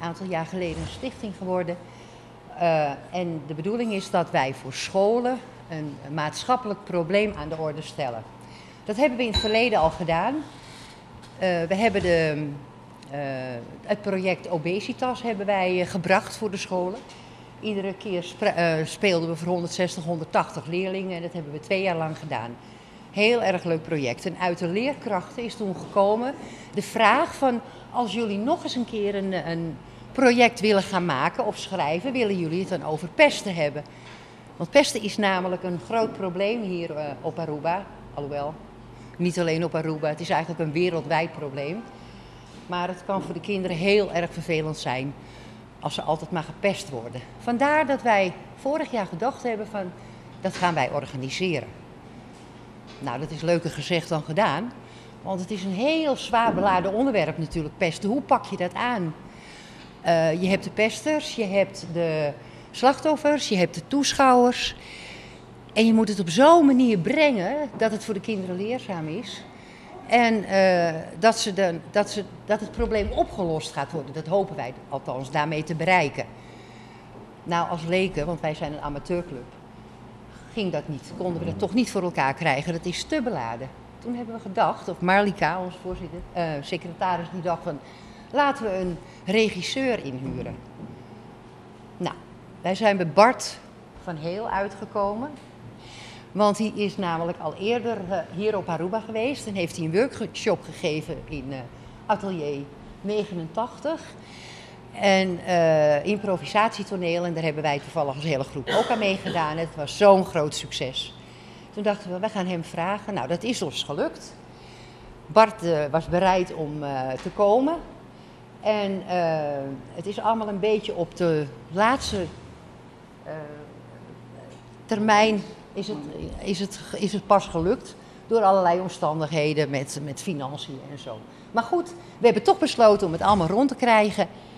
aantal jaar geleden een stichting geworden. En de bedoeling is dat wij voor scholen een maatschappelijk probleem aan de orde stellen. Dat hebben we in het verleden al gedaan. We hebben het project Obesitas hebben wij gebracht voor de scholen. Iedere keer speelden we voor 160, 180 leerlingen en dat hebben we 2 jaar lang gedaan. Heel erg leuk project. En uit de leerkrachten is toen gekomen de vraag van, als jullie nog eens een keer een project willen gaan maken of schrijven, willen jullie het dan over pesten hebben? Want pesten is namelijk een groot probleem hier op Aruba. Alhoewel, niet alleen op Aruba, het is eigenlijk een wereldwijd probleem. Maar het kan voor de kinderen heel erg vervelend zijn als ze altijd maar gepest worden. Vandaar dat wij vorig jaar gedacht hebben van, dat gaan wij organiseren. Nou, dat is leuker gezegd dan gedaan. Want het is een heel zwaar beladen onderwerp natuurlijk, pesten. Hoe pak je dat aan? Je hebt de pesters, je hebt de slachtoffers, je hebt de toeschouwers. En je moet het op zo'n manier brengen dat het voor de kinderen leerzaam is. En dat het probleem opgelost gaat worden. Dat hopen wij althans daarmee te bereiken. Nou, als leken, want wij zijn een amateurclub, ging dat niet. Konden we dat toch niet voor elkaar krijgen. Dat is te beladen. Toen hebben we gedacht, of Marlika, onze voorzitter, secretaris, die dacht van, laten we een regisseur inhuren. Nou, wij zijn bij Bart van Heel uitgekomen. Want hij is namelijk al eerder hier op Aruba geweest en heeft hij een workshop gegeven in atelier 89. En improvisatietoneel, en daar hebben wij toevallig als hele groep ook aan meegedaan. Het was zo'n groot succes. Toen dachten we gaan hem vragen. Nou, dat is ons gelukt. Bart was bereid om te komen. En het is allemaal een beetje op de laatste termijn is het pas gelukt. Door allerlei omstandigheden met financiën en zo. Maar goed, we hebben toch besloten om het allemaal rond te krijgen.